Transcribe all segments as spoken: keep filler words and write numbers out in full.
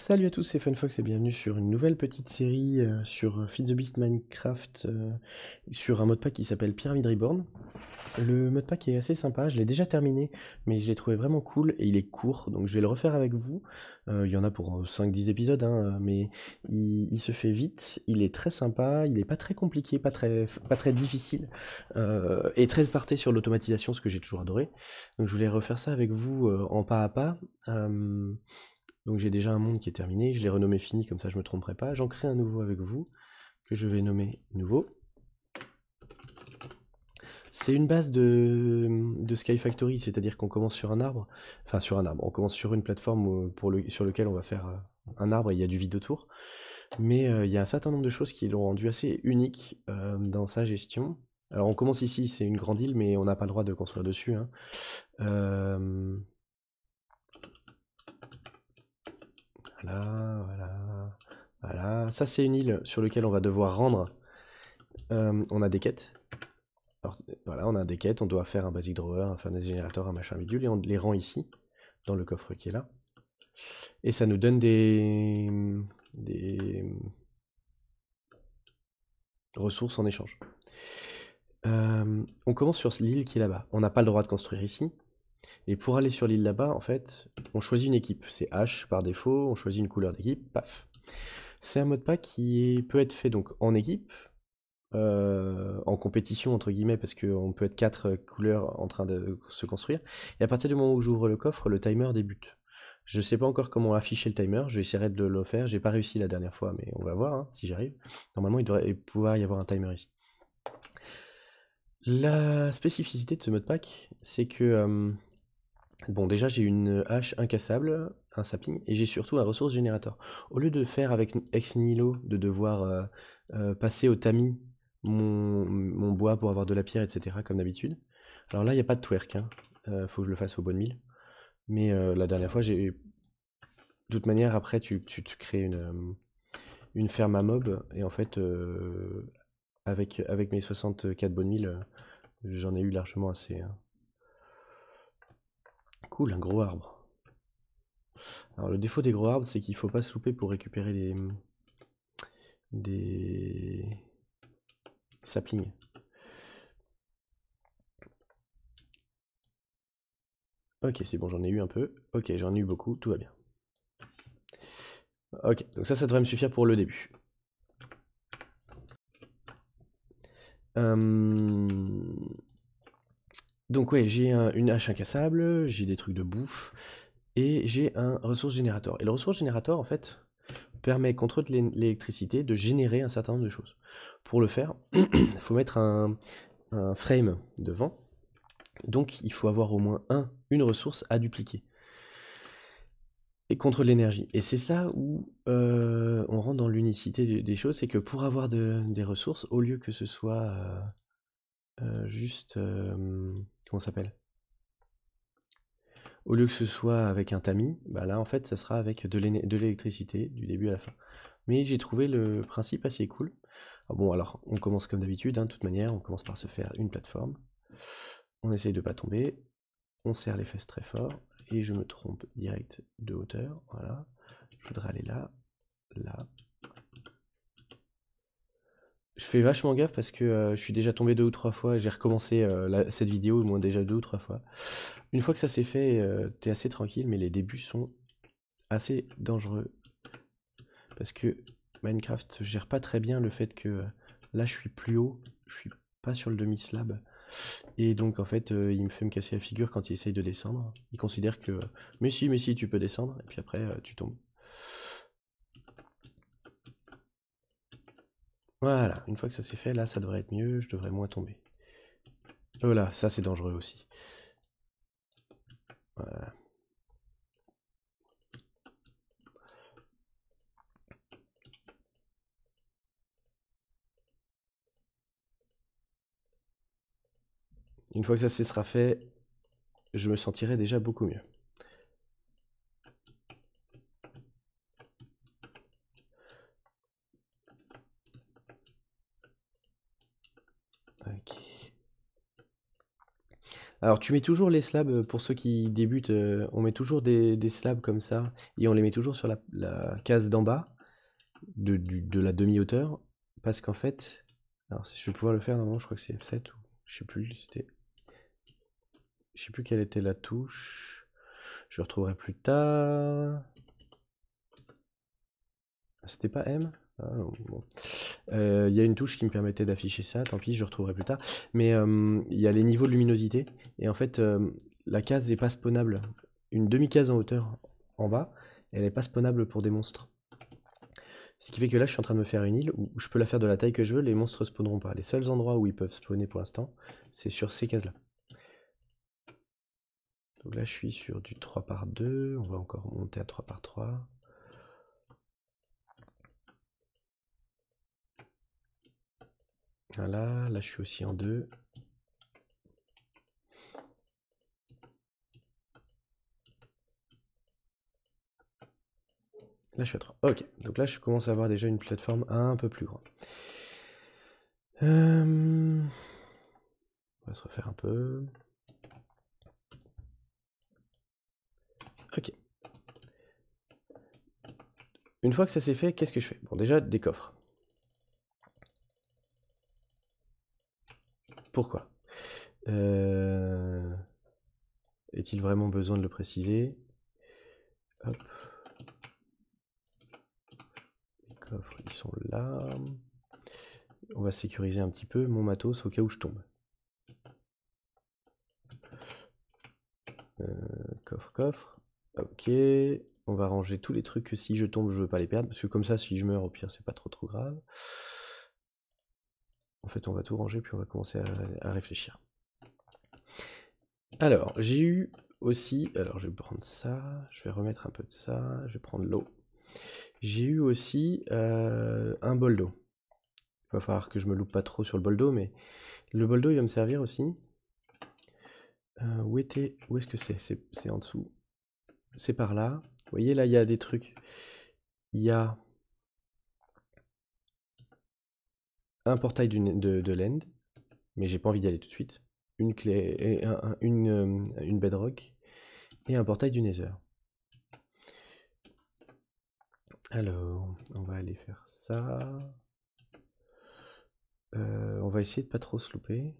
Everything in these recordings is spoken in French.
Salut à tous, c'est FunFox et bienvenue sur une nouvelle petite série euh, sur Feed the Beast Minecraft euh, sur un modpack qui s'appelle Pyramid Reborn. Le modpack est assez sympa, je l'ai déjà terminé, mais je l'ai trouvé vraiment cool et il est court, donc je vais le refaire avec vous. Euh, il y en a pour cinq dix épisodes, hein, mais il, il se fait vite, il est très sympa, il est pas très compliqué, pas très, pas très difficile, euh, et très porté sur l'automatisation, ce que j'ai toujours adoré. Donc je voulais refaire ça avec vous euh, en pas à pas. Euh, donc j'ai déjà un monde qui est terminé, je l'ai renommé fini, comme ça je me tromperai pas. J'en crée un nouveau avec vous, que je vais nommer nouveau. C'est une base de, de Sky Factory, c'est-à-dire qu'on commence sur un arbre, enfin sur un arbre, on commence sur une plateforme pour le, sur lequel on va faire un arbre et il y a du vide autour. Mais euh, il y a un certain nombre de choses qui l'ont rendu assez unique euh, dans sa gestion. Alors on commence ici, c'est une grande île, mais on n'a pas le droit de construire dessus. Hein. Euh... Voilà, voilà, voilà. Ça c'est une île sur laquelle on va devoir rendre. Euh, on a des quêtes. Alors, voilà, on a des quêtes, on doit faire un basic drawer, un furnace générateur, un machin bidule, et on les rend ici, dans le coffre qui est là. Et ça nous donne des, des ressources en échange. Euh, on commence sur l'île qui est là-bas. On n'a pas le droit de construire ici. Et pour aller sur l'île là-bas, en fait, on choisit une équipe. C'est H par défaut, on choisit une couleur d'équipe, paf. C'est un modpack qui est, peut être fait donc en équipe, Euh, en compétition entre guillemets parce qu'on peut être quatre couleurs en train de se construire et à partir du moment où j'ouvre le coffre le timer débute. Je sais pas encore comment afficher le timer, je vais essayer de le faire, j'ai pas réussi la dernière fois mais on va voir hein, si j'arrive. Normalement il devrait pouvoir y avoir un timer ici. La spécificité de ce modpack c'est que euh, bon déjà j'ai une hache incassable, un sapling et j'ai surtout un ressource générateur. Au lieu de faire avec ex nihilo de devoir euh, euh, passer au tamis mon, mon bois pour avoir de la pierre, et cetera, comme d'habitude. Alors là, il n'y a pas de twerk, hein. Euh, faut que je le fasse au bonne mille. Mais euh, la dernière fois, j'ai... De toute manière, après, tu, tu, tu crées une, euh, une ferme à mob, et en fait, euh, avec, avec mes soixante-quatre bonnes mille, euh, j'en ai eu largement assez. Hein. Cool, un gros arbre. Alors le défaut des gros arbres, c'est qu'il faut pas se louper pour récupérer des... des... saplings. Ok, c'est bon, j'en ai eu un peu. Ok, j'en ai eu beaucoup, tout va bien. Ok, donc ça, ça devrait me suffire pour le début. Euh... Donc ouais, j'ai un, une hache incassable, j'ai des trucs de bouffe, et j'ai un ressource générateur. Et le ressource générateur, en fait, permet, contre l'électricité, de générer un certain nombre de choses. Pour le faire, il faut mettre un, un frame devant, donc il faut avoir au moins un, une ressource à dupliquer. Et contre l'énergie. Et c'est ça où euh, on rentre dans l'unicité des, des choses, c'est que pour avoir de, des ressources, au lieu que ce soit euh, euh, juste... Euh, comment ça s'appelle? Au lieu que ce soit avec un tamis, bah là en fait ça sera avec de l'électricité du début à la fin. Mais j'ai trouvé le principe assez cool. Alors bon alors on commence comme d'habitude, hein, de toute manière, on commence par se faire une plateforme. On essaye de pas tomber, on serre les fesses très fort, et je me trompe direct de hauteur, voilà. Je voudrais aller là, là. Je fais vachement gaffe parce que euh, je suis déjà tombé deux ou trois fois, j'ai recommencé euh, la- cette vidéo au moins déjà deux ou trois fois. Une fois que ça c'est fait, euh, t'es assez tranquille, mais les débuts sont assez dangereux. Parce que Minecraft gère pas très bien le fait que euh, là je suis plus haut, je suis pas sur le demi-slab. Et donc en fait euh, il me fait me casser la figure quand il essaye de descendre. Il considère que euh, mais si, mais si tu peux descendre, et puis après euh, tu tombes. Voilà, une fois que ça c'est fait, là ça devrait être mieux, je devrais moins tomber. Oh là, ça c'est dangereux aussi. Voilà. Une fois que ça sera fait, je me sentirai déjà beaucoup mieux. Ok. Alors tu mets toujours les slabs, pour ceux qui débutent, euh, on met toujours des, des slabs comme ça, et on les met toujours sur la, la case d'en bas, de, du- de la demi-hauteur, parce qu'en fait, alors je vais pouvoir le faire normalement, je crois que c'est F sept, ou je sais plus, c'était... Je sais plus quelle était la touche, je retrouverai plus tard... C'était pas M? Ah, non, bon. Euh, Il y a une touche qui me permettait d'afficher ça, tant pis, je retrouverai plus tard. Mais euh, il y a les niveaux de luminosité, et en fait, euh, la case n'est pas spawnable. Une demi-case en hauteur en bas, elle n'est pas spawnable pour des monstres. Ce qui fait que là, je suis en train de me faire une île où je peux la faire de la taille que je veux, les monstres spawneront pas. Les seuls endroits où ils peuvent spawner pour l'instant, c'est sur ces cases-là. Donc là, je suis sur du trois par deux, on va encore monter à trois par trois. Voilà, là je suis aussi en deux. Là je suis à trois. Ok, donc là je commence à avoir déjà une plateforme un peu plus grande. Euh... On va se refaire un peu. Ok. Une fois que ça c'est fait, qu'est-ce que je fais? Bon, déjà, des coffres. Pourquoi? euh... Est-il vraiment besoin de le préciser? Hop. Les coffres, ils sont là. On va sécuriser un petit peu mon matos au cas où je tombe. Euh, coffre, coffre. Ok. On va ranger tous les trucs que si je tombe, je veux pas les perdre. Parce que comme ça, si je meurs, au pire, c'est pas trop trop grave. En fait, on va tout ranger, puis on va commencer à, à réfléchir. Alors, j'ai eu aussi... Alors, je vais prendre ça. Je vais remettre un peu de ça. Je vais prendre l'eau. J'ai eu aussi euh, un bol d'eau. Il va falloir que je me loupe pas trop sur le bol d'eau, mais le bol d'eau, il va me servir aussi. Euh, où était... Où est-ce que c'est? C'est en dessous. C'est par là. Vous voyez, là, il y a des trucs. Il y a un portail de, de l'end, mais j'ai pas envie d'y aller tout de suite. Une clé, et un, un, une, euh, une bedrock, et un portail du nether. Alors, on va aller faire ça. Euh, on va essayer de pas trop se louper.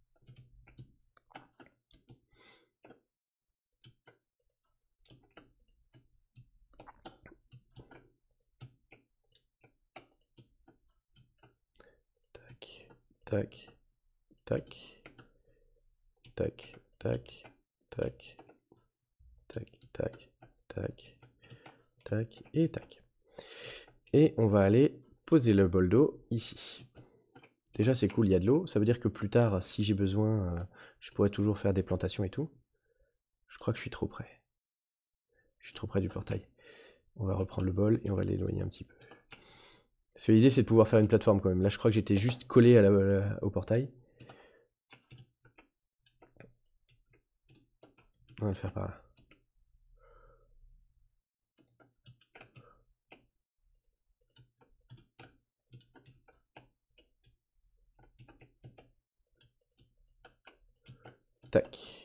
Tac, tac, tac, tac, tac, tac, tac, tac, tac, tac, et tac. Et on va aller poser le bol d'eau ici. Déjà c'est cool, il y a de l'eau, ça veut dire que plus tard, si j'ai besoin, euh, je pourrais toujours faire des plantations et tout. Je crois que je suis trop près. Je suis trop près du portail. On va reprendre le bol et on va l'éloigner un petit peu. Parce que l'idée c'est de pouvoir faire une plateforme quand même. Là je crois que j'étais juste collé à la, à la, au portail. On va le faire par là. Tac.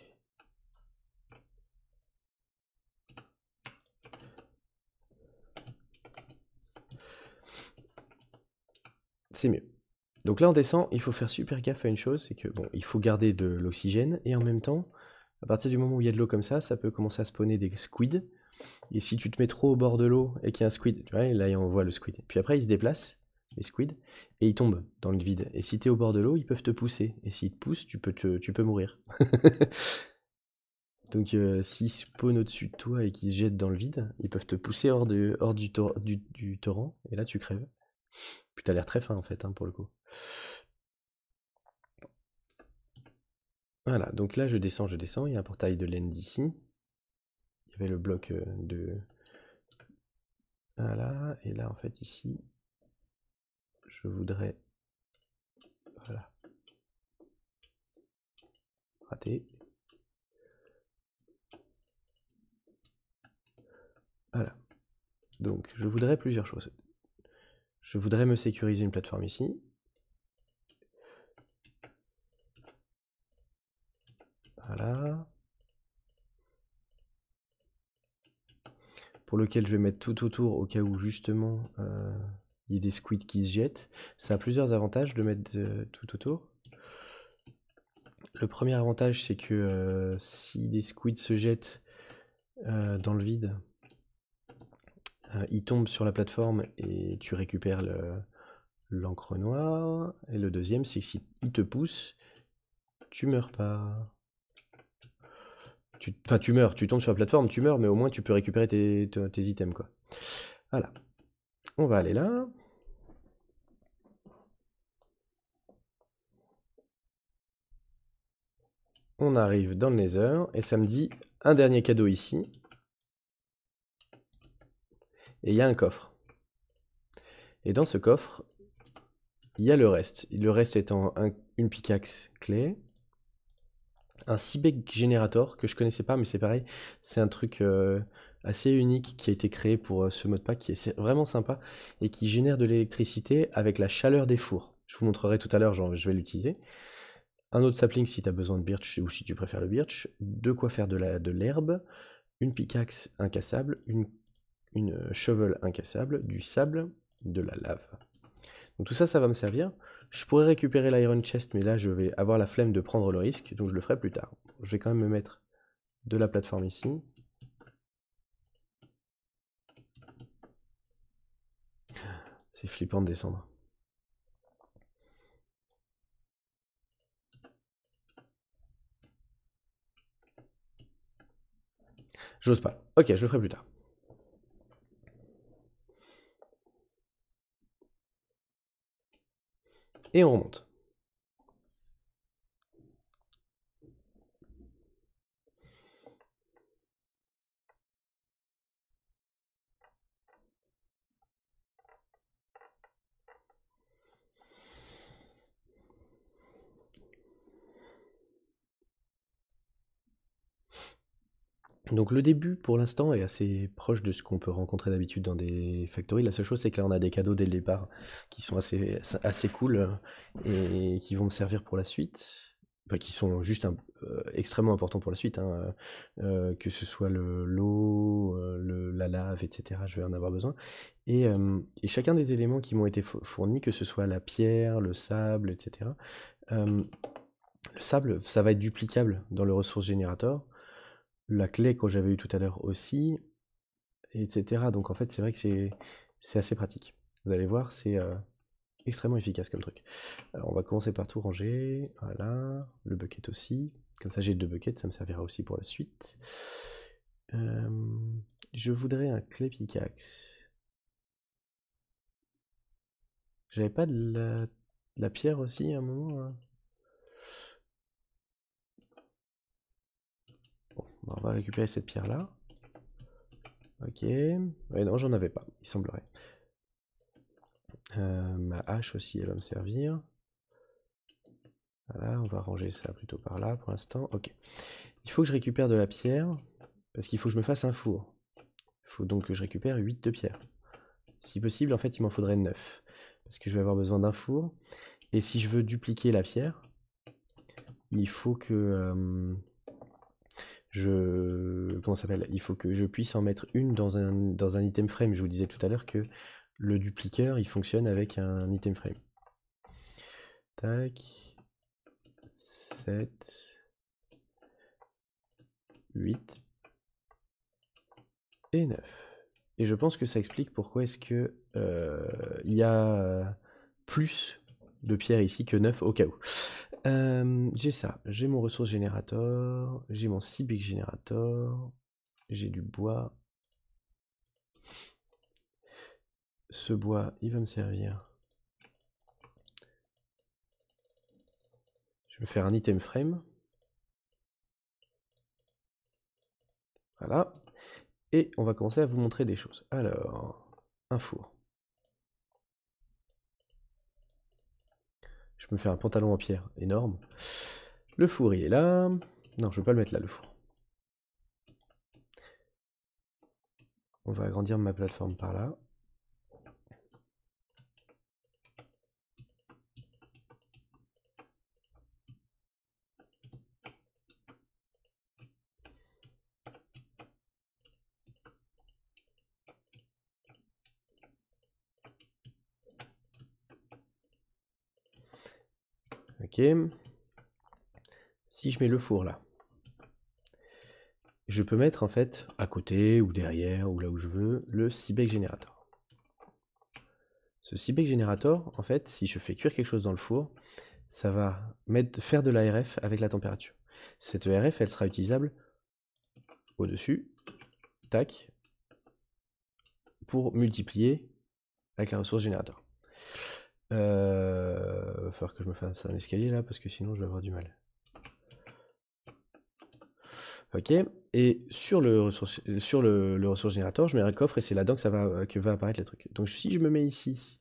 C'est mieux. Donc là on descend, il faut faire super gaffe à une chose, c'est que bon, il faut garder de l'oxygène, et en même temps, à partir du moment où il y a de l'eau comme ça, ça peut commencer à spawner des squids. Et si tu te mets trop au bord de l'eau et qu'il y a un squid, tu vois, là on voit le squid. Puis après il se déplace, les squids, et ils tombent dans le vide. Et si tu es au bord de l'eau, ils peuvent te pousser. Et s'ils te poussent, tu peux, te, tu peux mourir. Donc euh, s'ils spawnent au-dessus de toi et qu'ils se jettent dans le vide, ils peuvent te pousser hors, de, hors du, tor du, du torrent, et là tu crèves. Puis t'as l'air très fin en fait, hein, pour le coup. Voilà, donc là je descends, je descends, il y a un portail de l'end ici. Il y avait le bloc euh, de... Voilà, et là en fait ici, je voudrais... Voilà. Raté. Voilà. Donc je voudrais plusieurs choses. Je voudrais me sécuriser une plateforme ici. Voilà. Pour lequel je vais mettre tout autour au cas où justement euh, il y ait des squids qui se jettent. Ça a plusieurs avantages de mettre euh, tout autour. Le premier avantage, c'est que euh, si des squids se jettent euh, dans le vide, euh, ils tombent sur la plateforme et tu récupères l'encre noire. Et le deuxième, c'est que si ils te poussent, tu meurs pas. Tu, enfin, tu meurs, tu tombes sur la plateforme, tu meurs, mais au moins tu peux récupérer tes, tes, tes items, quoi. Voilà. On va aller là. On arrive dans le Nether, et ça me dit un dernier cadeau ici. Et il y a un coffre. Et dans ce coffre, il y a le reste. Le reste étant un, une pickaxe clé, un Seabed Generator que je connaissais pas, mais c'est pareil, c'est un truc euh, assez unique qui a été créé pour euh, ce modpack qui est vraiment sympa et qui génère de l'électricité avec la chaleur des fours. Je vous montrerai tout à l'heure, je vais l'utiliser. Un autre sapling si tu as besoin de birch ou si tu préfères le birch, de quoi faire de l'herbe, une pickaxe incassable, une, une shovel incassable, du sable, de la lave. Donc tout ça, ça va me servir. Je pourrais récupérer l'iron chest, mais là, je vais avoir la flemme de prendre le risque, donc je le ferai plus tard. Je vais quand même me mettre de la plateforme ici. C'est flippant de descendre. J'ose pas. Ok, je le ferai plus tard. Et on remonte. Donc le début, pour l'instant, est assez proche de ce qu'on peut rencontrer d'habitude dans des factories. La seule chose, c'est que là, on a des cadeaux dès le départ qui sont assez, assez cool et qui vont me servir pour la suite. Enfin, qui sont juste un, euh, extrêmement importants pour la suite. Hein. Euh, que ce soit l'eau, le, la lave, et cetera. Je vais en avoir besoin. Et, euh, et chacun des éléments qui m'ont été fournis, que ce soit la pierre, le sable, et cetera. Euh, le sable, ça va être duplicable dans le ressource générateur. La clé que j'avais eu tout à l'heure aussi, et cetera. Donc en fait, c'est vrai que c'est assez pratique. Vous allez voir, c'est euh, extrêmement efficace comme truc. Alors on va commencer par tout ranger. Voilà, le bucket aussi. Comme ça, j'ai deux buckets, ça me servira aussi pour la suite. Euh, je voudrais un clé pickaxe. J'avais pas de la, de la pierre aussi à un moment là. Bon, on va récupérer cette pierre là. Ok. Ouais, non, j'en avais pas, il semblerait. Euh, ma hache aussi, elle va me servir. Voilà, on va ranger ça plutôt par là pour l'instant. Ok. Il faut que je récupère de la pierre, parce qu'il faut que je me fasse un four. Il faut donc que je récupère huit de pierre. Si possible, en fait, il m'en faudrait neuf. Parce que je vais avoir besoin d'un four. Et si je veux dupliquer la pierre, il faut que euh, je... Comment ça s'appelle? Il faut que je puisse en mettre une dans un, dans un item frame. Je vous disais tout à l'heure que le dupliqueur, il fonctionne avec un item frame. Tac. sept. huit. Et neuf. Et je pense que ça explique pourquoi est-ce que euh, il y a plus de pierres ici que neuf au cas où. Euh, j'ai ça, j'ai mon ressource générateur, j'ai mon Seabed Generator, j'ai du bois. Ce bois, il va me servir. Je vais faire un item frame. Voilà. Et on va commencer à vous montrer des choses. Alors, un four. Je me fais un pantalon en pierre énorme. Le four, il est là. Non, je ne vais pas le mettre là, le four. On va agrandir ma plateforme par là. Ok. Si je mets le four là, je peux mettre en fait à côté ou derrière ou là où je veux le Seebeck Generator. Ce Seebeck Generator, en fait, si je fais cuire quelque chose dans le four, ça va mettre, faire de l'A R F avec la température. Cette A R F, elle sera utilisable au-dessus, tac, pour multiplier avec la ressource générateur. Euh, il va falloir que je me fasse un escalier là, parce que sinon je vais avoir du mal. Ok, et sur le ressource, sur le, le ressource générateur, je mets un coffre et c'est là-dedans que, ça va, que va apparaître le truc. Donc si je me mets ici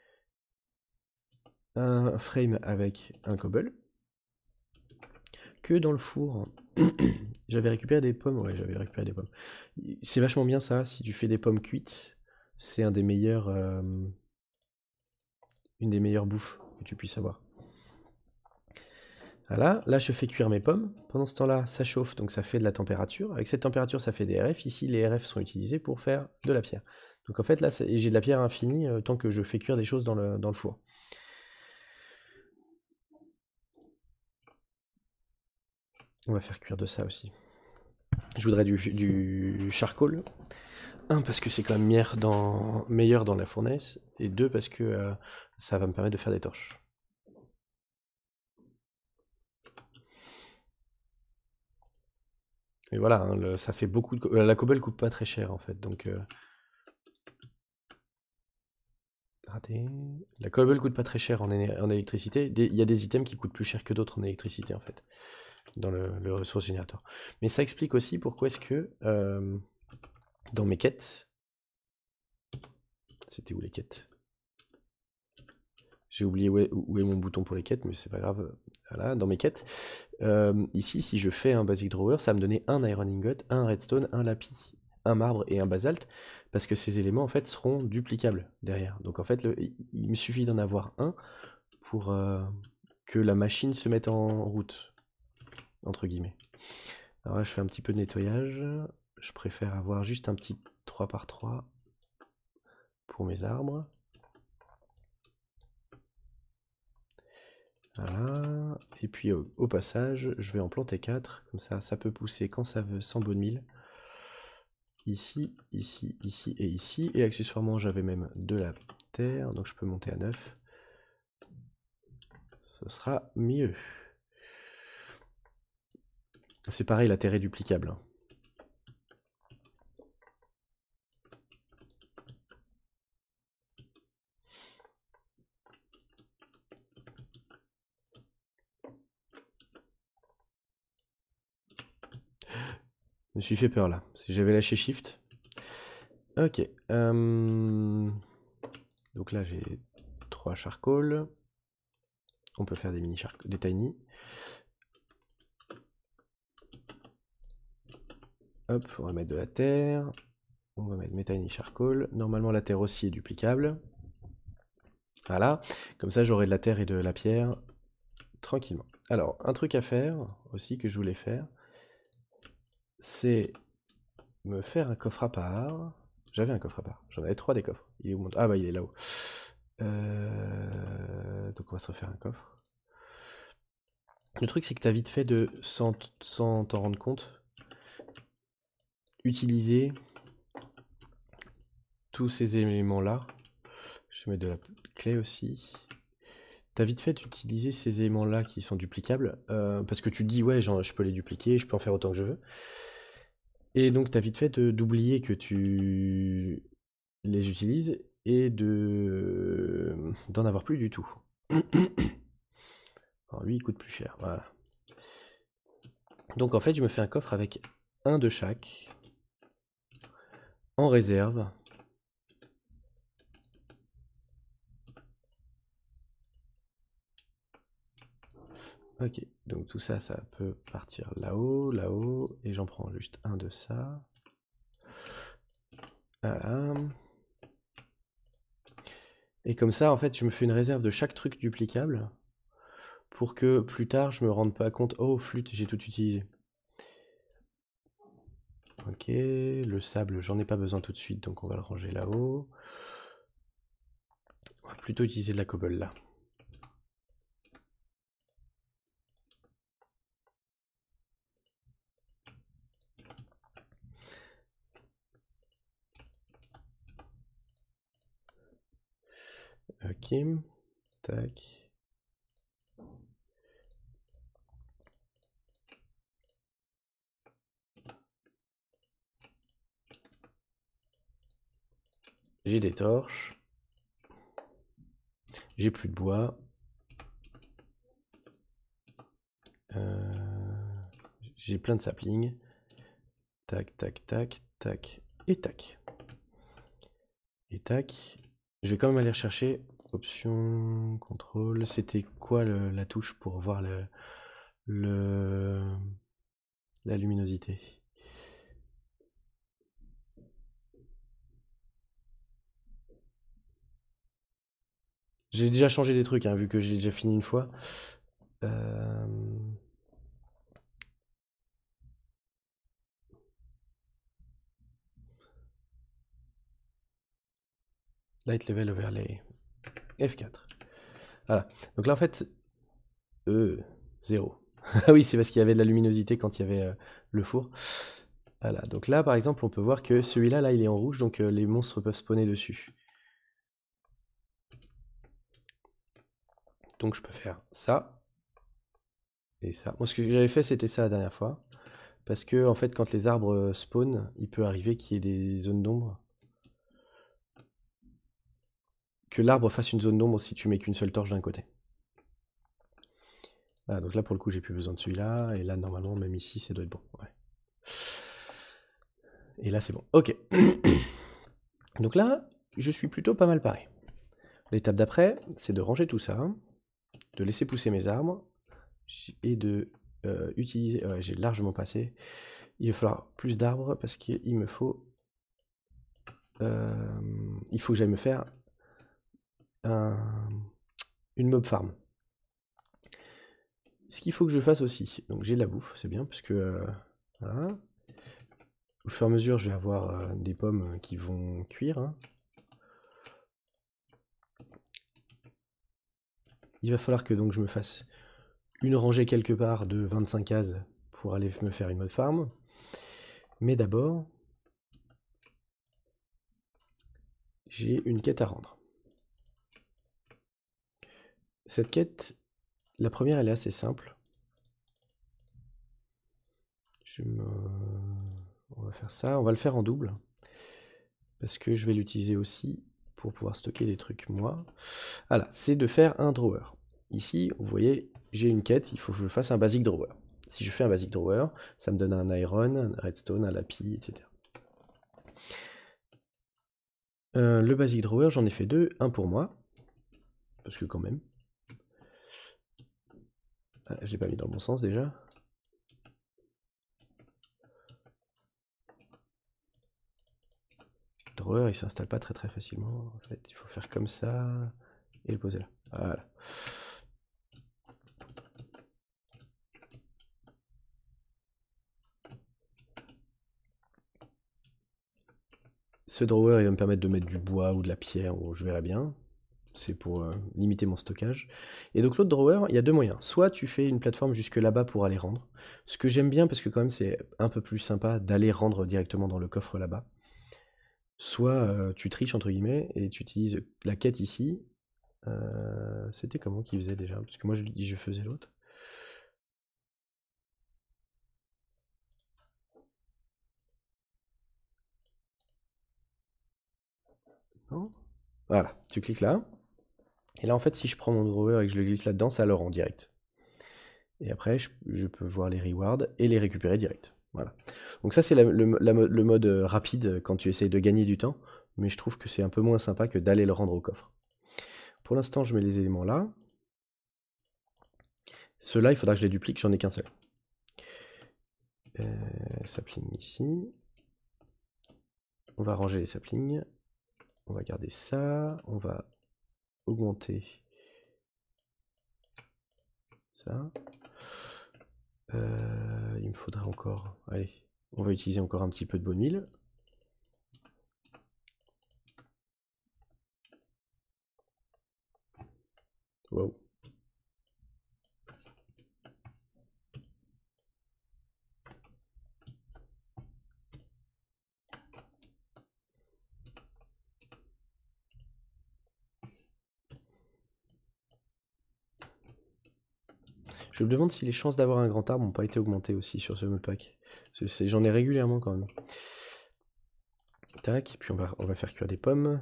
un frame avec un cobble, que dans le four, j'avais récupéré des pommes, ouais j'avais récupéré des pommes. C'est vachement bien ça, si tu fais des pommes cuites, c'est un des meilleurs, euh, une des meilleures bouffes que tu puisses avoir. Voilà, là je fais cuire mes pommes, pendant ce temps-là ça chauffe, donc ça fait de la température, avec cette température ça fait des R F, ici les R F sont utilisés pour faire de la pierre. Donc en fait là j'ai de la pierre infinie euh, tant que je fais cuire des choses dans le, dans le four. On va faire cuire de ça aussi. Je voudrais du, du charcoal. Un, parce que c'est quand même meilleur dans, meilleur dans la fournaise, et deux, parce que euh, ça va me permettre de faire des torches. Et voilà, hein, le, ça fait beaucoup de... La cobble coûte pas très cher en fait, donc... Euh... Raté. La cobble coûte pas très cher en, en électricité. Il y a des items qui coûtent plus cher que d'autres en électricité en fait, dans le, le ressource générateur. Mais ça explique aussi pourquoi est-ce que euh, dans mes quêtes... C'était où les quêtes? J'ai oublié où est, où est mon bouton pour les quêtes, mais c'est pas grave. Voilà, dans mes quêtes. Euh, ici, si je fais un basic drawer, ça va me donner un iron ingot, un redstone, un lapis, un marbre et un basalte, parce que ces éléments en fait seront duplicables derrière. Donc en fait, le, il me suffit d'en avoir un pour euh, que la machine se mette en route, entre guillemets. Alors là, je fais un petit peu de nettoyage. Je préfère avoir juste un petit trois par trois pour mes arbres. Voilà, et puis au, au passage, je vais en planter quatre, comme ça, ça peut pousser quand ça veut, sans bonne mille. Ici, ici, ici et ici, et accessoirement j'avais même de la terre, donc je peux monter à neuf. Ce sera mieux. C'est pareil, la terre est duplicable. Hein. Je me suis fait peur là, si j'avais lâché Shift. Ok. Euh... Donc là j'ai trois charcoal. On peut faire des mini charcoal, des tiny. Hop, on va mettre de la terre. On va mettre mes tiny charcoal. Normalement la terre aussi est duplicable. Voilà, comme ça j'aurai de la terre et de la pierre tranquillement. Alors, un truc à faire aussi que je voulais faire, c'est me faire un coffre à part. J'avais un coffre à part, j'en avais trois des coffres. Il est où mon... Ah bah il est là-haut. Euh... Donc on va se refaire un coffre. Le truc c'est que tu as vite fait de, sans t'en rendre compte, utiliser tous ces éléments-là. Je vais mettre de la clé aussi. T'as vite fait d'utiliser ces éléments-là qui sont duplicables, euh, parce que tu te dis, ouais, genre, je peux les dupliquer, je peux en faire autant que je veux. Et donc, t'as vite fait d'oublier que tu les utilises et de d'en avoir plus du tout. Alors, lui, il coûte plus cher, voilà. Donc, en fait, je me fais un coffre avec un de chaque, en réserve. Ok, donc tout ça, ça peut partir là-haut, là-haut, et j'en prends juste un de ça. Voilà. Et comme ça, en fait, je me fais une réserve de chaque truc duplicable pour que plus tard, je me rende pas compte. Oh, flûte, j'ai tout utilisé. Ok, le sable, j'en ai pas besoin tout de suite, donc on va le ranger là-haut. On va plutôt utiliser de la cobble là. Ok. Tac. J'ai des torches. J'ai plus de bois. Euh, J'ai plein de saplings. Tac, tac, tac, tac, et tac. Et tac. Je vais quand même aller rechercher. Option, contrôle. C'était quoi le, la touche pour voir le, le la luminosité? J'ai déjà changé des trucs, hein, vu que j'ai déjà fini une fois. Euh... Light Level Overlay. F quatre. Voilà. Donc là, en fait... Euh, zéro. Ah oui, c'est parce qu'il y avait de la luminosité quand il y avait euh, le four. Voilà. Donc là, par exemple, on peut voir que celui-là, là, il est en rouge, donc euh, les monstres peuvent spawner dessus. Donc je peux faire ça. Et ça. Moi, ce que j'avais fait, c'était ça la dernière fois. Parce que, en fait, quand les arbres spawnent, il peut arriver qu'il y ait des zones d'ombre. Que l'arbre fasse une zone d'ombre si tu mets qu'une seule torche d'un côté. Voilà, donc là, pour le coup, j'ai plus besoin de celui-là. Et là, normalement, même ici, ça doit être bon. Ouais. Et là, c'est bon. Ok. Donc là, je suis plutôt pas mal paré. L'étape d'après, c'est de ranger tout ça, de laisser pousser mes arbres, et de euh, utiliser... Ouais, j'ai largement passé. Il va falloir plus d'arbres parce qu'il me faut... Euh, il faut que j'aille me faire un, une mob farm. Ce qu'il faut que je fasse aussi, donc j'ai de la bouffe, c'est bien, parce que... Euh, voilà. Au fur et à mesure, je vais avoir euh, des pommes qui vont cuire. Hein. Il va falloir que donc je me fasse une rangée quelque part de vingt-cinq cases pour aller me faire une mob farm. Mais d'abord, j'ai une quête à rendre. Cette quête, la première, elle est assez simple. Je me... On va faire ça, on va le faire en double. Parce que je vais l'utiliser aussi pour pouvoir stocker des trucs, moi. Voilà, c'est de faire un drawer. Ici, vous voyez, j'ai une quête, il faut que je fasse un basic drawer. Si je fais un basic drawer, ça me donne un iron, un redstone, un lapis, et cetera. Euh, le basic drawer, j'en ai fait deux, un pour moi, parce que quand même. Ah, je l'ai pas mis dans le bon sens déjà. Drawer, il s'installe pas très très facilement. En fait, il faut faire comme ça et le poser là. Voilà. Ce drawer, il va me permettre de mettre du bois ou de la pierre, ou je verrai bien. C'est pour euh, limiter mon stockage. Et donc l'autre drawer, il y a deux moyens. Soit tu fais une plateforme jusque là-bas pour aller rendre. Ce que j'aime bien, parce que quand même c'est un peu plus sympa d'aller rendre directement dans le coffre là-bas. Soit euh, tu triches entre guillemets et tu utilises la quête ici. Euh, C'était comment qu'il faisait déjà? Parce que moi je lui dis je faisais l'autre. Non? Voilà, tu cliques là. Et là en fait si je prends mon drawer et que je le glisse là-dedans, ça le rend direct. Et après je, je peux voir les rewards et les récupérer direct. Voilà. Donc ça c'est le, le mode rapide quand tu essayes de gagner du temps, mais je trouve que c'est un peu moins sympa que d'aller le rendre au coffre. Pour l'instant je mets les éléments là. Ceux-là il faudra que je les duplique, j'en ai qu'un seul. Euh, sapling ici. On va ranger les saplings. On va garder ça. On va augmenter ça. Euh, il me faudra encore... Allez, on va utiliser encore un petit peu de bonne huile. Wow. Je me demande si les chances d'avoir un grand arbre n'ont pas été augmentées aussi sur ce modpack. J'en ai régulièrement quand même. Tac, et puis on va, on va faire cuire des pommes.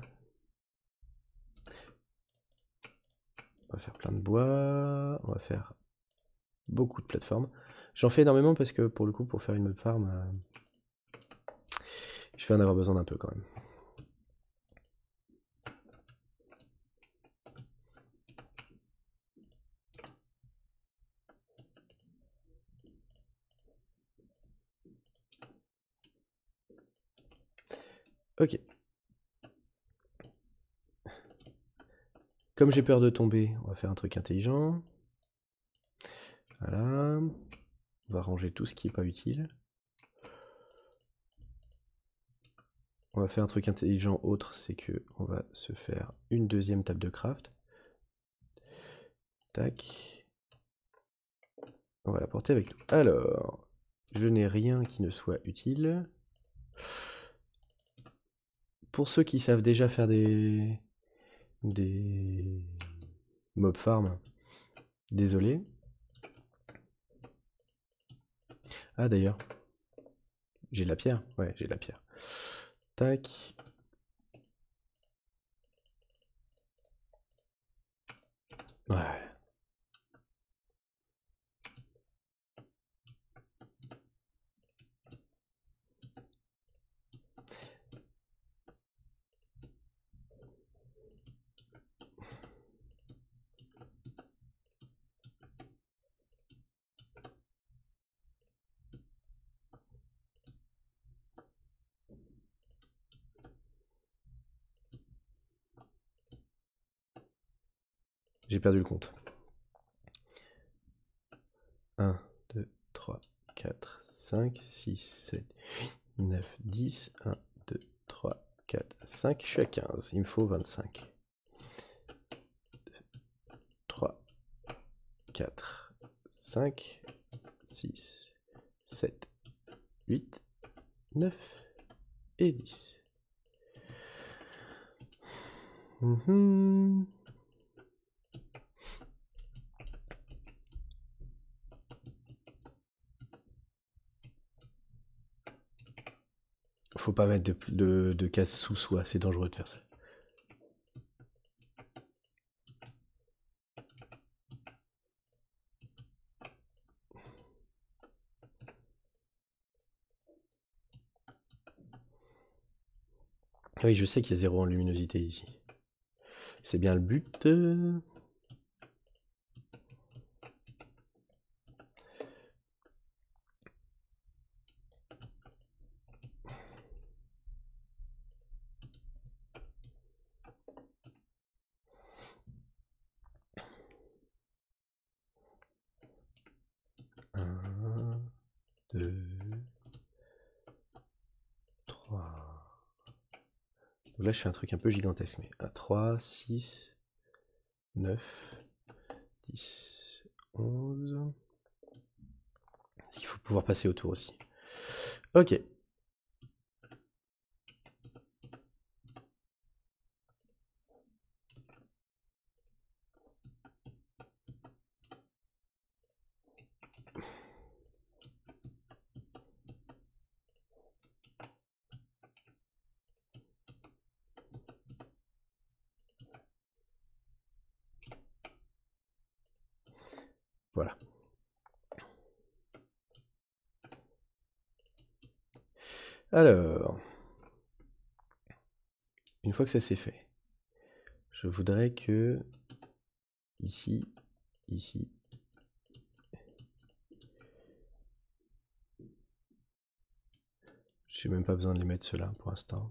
On va faire plein de bois. On va faire beaucoup de plateformes. J'en fais énormément parce que pour le coup, pour faire une mob farm, euh, je vais en avoir besoin d'un peu quand même. Ok. Comme j'ai peur de tomber, on va faire un truc intelligent. Voilà. On va ranger tout ce qui n'est pas utile. On va faire un truc intelligent autre, c'est que on va se faire une deuxième table de craft. Tac. On va la porter avec nous. Alors, je n'ai rien qui ne soit utile. Pour ceux qui savent déjà faire des, des mob farm, désolé. Ah d'ailleurs, j'ai de la pierre. Ouais, j'ai de la pierre. Tac. Ouais. J'ai perdu le compte. un, deux, trois, quatre, cinq, six, sept, huit, neuf, dix. un, deux, trois, quatre, cinq. Je suis à quinze. Il me faut vingt-cinq. deux, trois, quatre, cinq, six, sept, huit, neuf et dix. Mmh. Faut pas mettre de, de, de cases sous soi, c'est dangereux de faire ça. Oui, je sais qu'il y a zéro en luminosité ici. C'est bien le but. un, deux, trois. Donc là, je fais un truc un peu gigantesque, mais à trois, six, neuf, dix, onze. Il faut pouvoir passer autour aussi. Ok. Voilà. Alors, une fois que ça c'est fait, je voudrais que ici, ici, j'ai même pas besoin de les mettre ceux-là pour l'instant.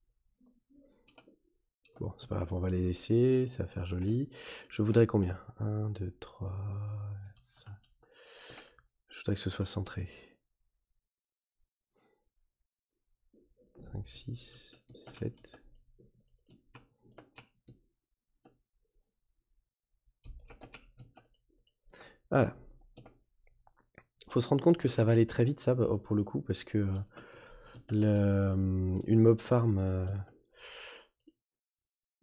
Bon, c'est pas grave, on va les laisser, ça va faire joli. Je voudrais combien? un, deux, trois, cinq. Je voudrais que ce soit centré. cinq, six, sept. Voilà. Faut se rendre compte que ça va aller très vite, ça, pour le coup, parce que euh, le, une mob farm... Euh,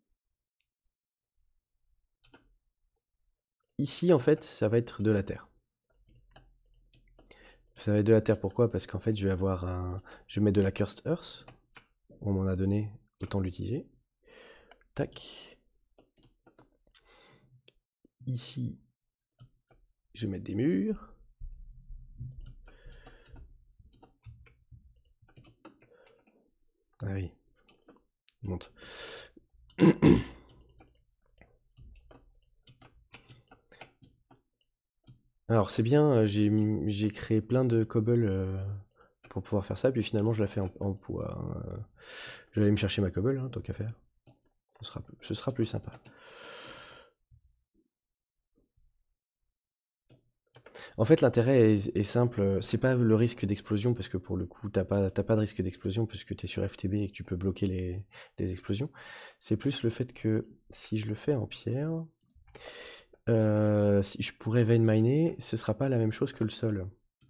ici, en fait, ça va être de la terre. Ça va être de la terre, pourquoi? Parce qu'en fait, je vais avoir un... Je vais mettre de la Cursed Earth. On m'en a donné, autant l'utiliser. Tac. Ici, je vais mettre des murs. Ah oui. Monte. Alors c'est bien, j'ai créé plein de cobble euh, pour pouvoir faire ça, puis finalement je la fais en, en bois. Hein. Je vais aller me chercher ma cobble, hein, tant qu'à faire. Ce sera, ce sera plus sympa. En fait l'intérêt est, est simple, c'est pas le risque d'explosion, parce que pour le coup t'as pas, t'as pas de risque d'explosion, puisque tu es sur F T B et que tu peux bloquer les, les explosions. C'est plus le fait que si je le fais en pierre... Euh, si je pourrais vein miner, ce sera pas la même chose que le sol.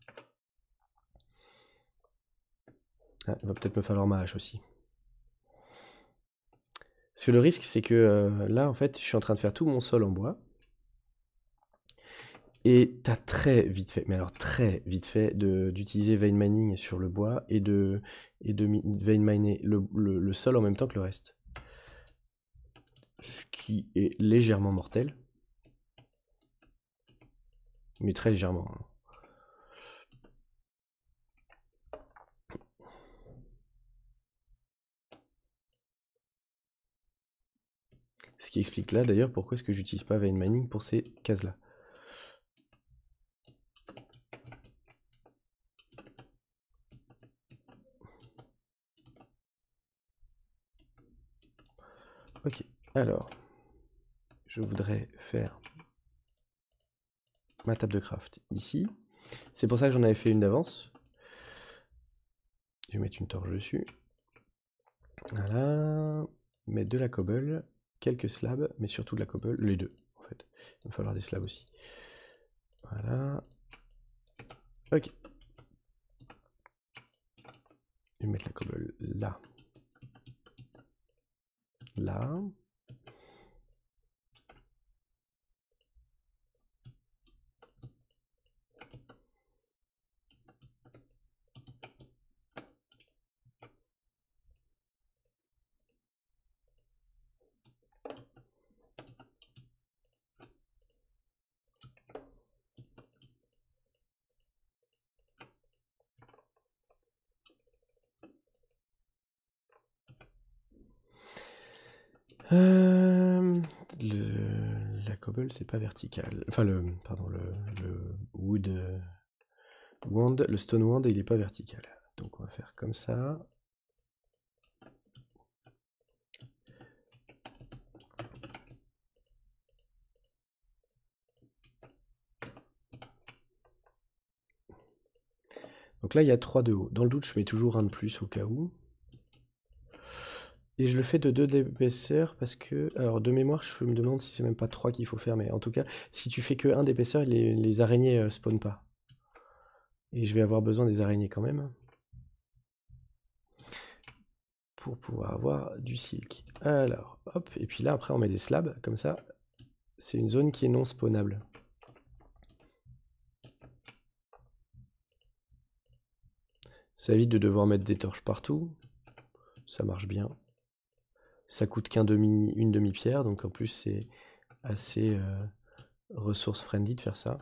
Ah, il va peut-être me falloir ma hache aussi. Parce que le risque, c'est que euh, là, en fait, je suis en train de faire tout mon sol en bois. Et t'as très vite fait, mais alors très vite fait, d'utiliser vein mining sur le bois et de, et de vein miner le, le, le sol en même temps que le reste. Ce qui est légèrement mortel. Mais très légèrement. Hein. Ce qui explique là d'ailleurs pourquoi est-ce que j'utilise pas vein mining pour ces cases là. Ok, alors je voudrais faire ma table de craft ici. C'est pour ça que j'en avais fait une d'avance. Je vais mettre une torche dessus. Voilà. Mettre de la cobble, quelques slabs, mais surtout de la cobble, les deux en fait. Il va falloir des slabs aussi. Voilà. Ok. Je vais mettre la cobble là. Là. Euh, le, la cobble c'est pas vertical. Enfin le pardon le, le wood euh, wand, le stone wand il est pas vertical. Donc on va faire comme ça. Donc là il y a trois de haut. Dans le doute je mets toujours un de plus au cas où. Et je le fais de deux d'épaisseur parce que... Alors de mémoire, je me demande si c'est même pas trois qu'il faut faire, mais en tout cas, si tu fais que un d'épaisseur, les, les araignées euh, spawnent pas. Et je vais avoir besoin des araignées quand même. Pour pouvoir avoir du silk. Alors, hop, et puis là, après, on met des slabs, comme ça. C'est une zone qui est non spawnable. Ça évite de devoir mettre des torches partout. Ça marche bien. Ça coûte qu'un demi, une demi-pierre, donc en plus c'est assez euh, ressource friendly de faire ça.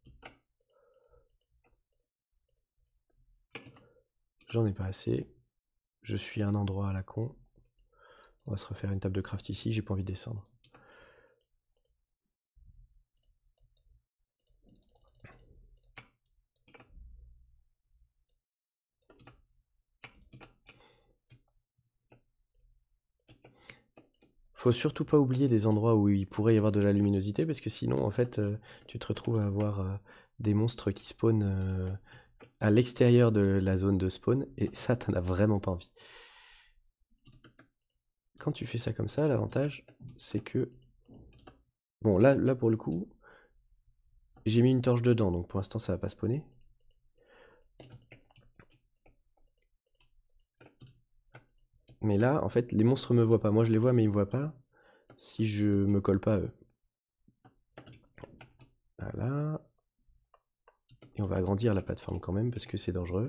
J'en ai pas assez. Je suis à un endroit à la con. On va se refaire une table de craft ici, j'ai pas envie de descendre. Faut surtout pas oublier des endroits où il pourrait y avoir de la luminosité, parce que sinon, en fait, euh, tu te retrouves à avoir euh, des monstres qui spawnent euh, à l'extérieur de la zone de spawn, et ça, t'en as vraiment pas envie. Quand tu fais ça comme ça, l'avantage, c'est que... Bon, là, là, pour le coup, j'ai mis une torche dedans, donc pour l'instant, ça va pas spawner. Mais là, en fait, les monstres me voient pas. Moi, je les vois, mais ils me voient pas si je me colle pas à eux. Voilà. Et on va va agrandir la plateforme quand même parce que c'est dangereux.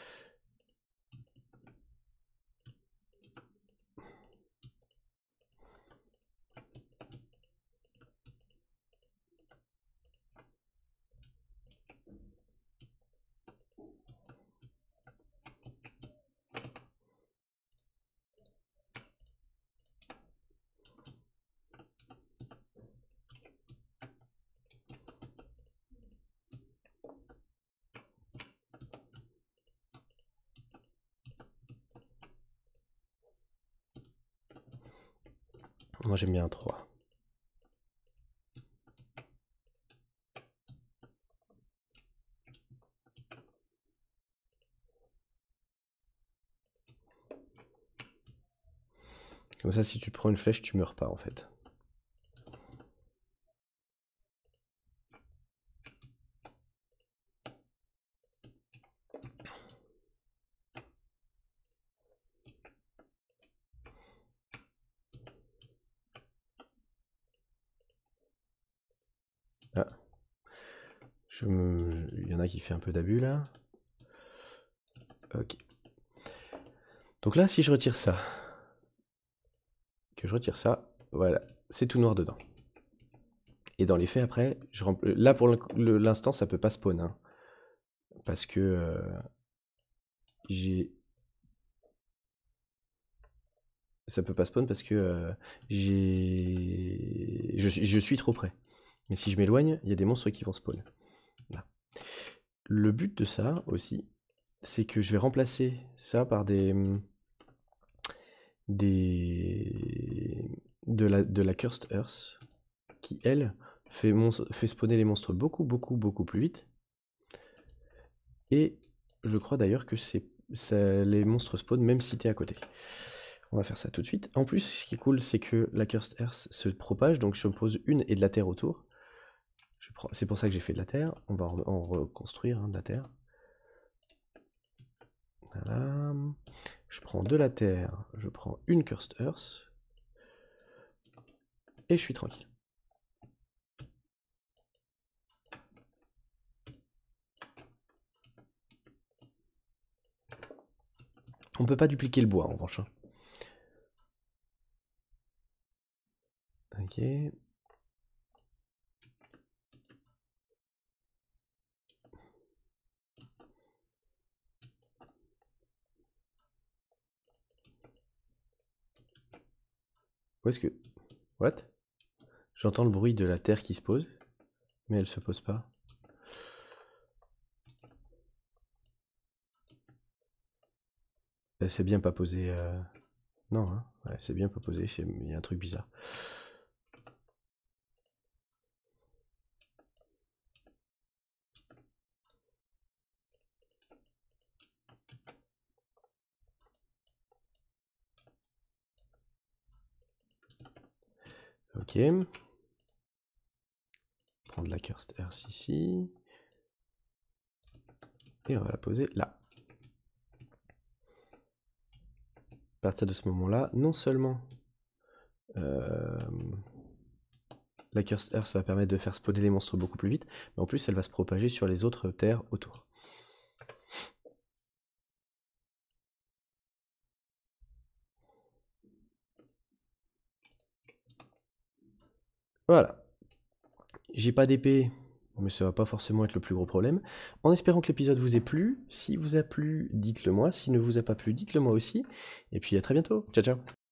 Moi j'aime bien un trois. Comme ça, si tu prends une flèche, tu meurs pas en fait. Ah. Je me... Il y en a qui fait un peu d'abus là. Ok. Donc là, si je retire ça, que je retire ça, voilà, c'est tout noir dedans. Et dans les faits, après, je rempl... là pour l'instant, ça peut pas spawn. Hein, parce que euh, j'ai... Ça peut pas spawn parce que euh, j'ai... Je, je suis trop près. Mais si je m'éloigne, il y a des monstres qui vont spawn. Là. Le but de ça aussi, c'est que je vais remplacer ça par des... des... De la, de la Cursed Earth, qui, elle, fait, fait spawner les monstres beaucoup, beaucoup, beaucoup plus vite. Et je crois d'ailleurs que c'est les monstres spawn même si t'es à côté. On va faire ça tout de suite. En plus, ce qui est cool, c'est que la Cursed Earth se propage, donc je pose une et de la terre autour. C'est pour ça que j'ai fait de la terre. On va en, en reconstruire hein, de la terre. Voilà. Je prends de la terre, je prends une Cursed Earth. Et je suis tranquille. On peut pas dupliquer le bois en revanche. Ok. Où est-ce que... What? J'entends le bruit de la terre qui se pose, mais elle se pose pas. Elle s'est bien pas posée... Euh... Non, hein, ouais, c'est bien pas posé, il y a un truc bizarre. Ok. Prendre la Cursed Earth ici. Et on va la poser là. À partir de ce moment-là, non seulement euh, la Cursed Earth va permettre de faire spawner les monstres beaucoup plus vite, mais en plus elle va se propager sur les autres terres autour. Voilà. J'ai pas d'épée, mais ça va pas forcément être le plus gros problème. En espérant que l'épisode vous ait plu. Si vous a plu, dites-le moi. S'il ne vous a pas plu, dites-le moi aussi. Et puis à très bientôt. Ciao, ciao.